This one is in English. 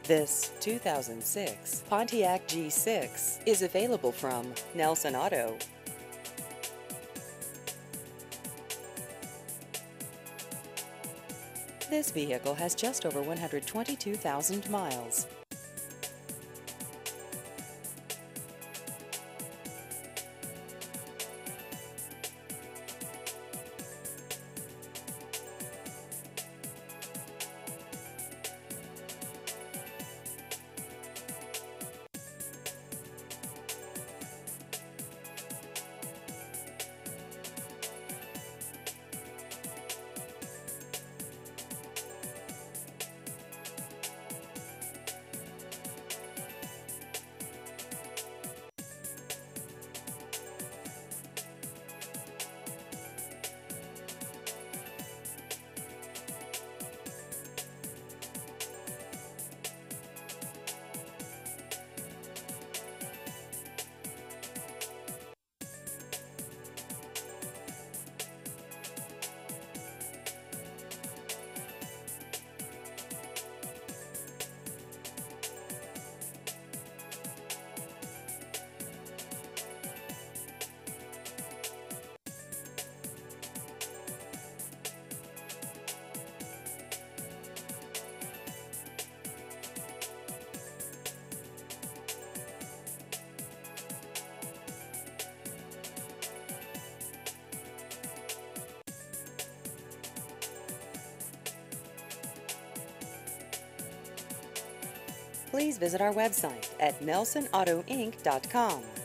This 2006 Pontiac G6 is available from Nelson Auto. This vehicle has just over 122,000 miles. Please visit our website at nelsonautoinc.com.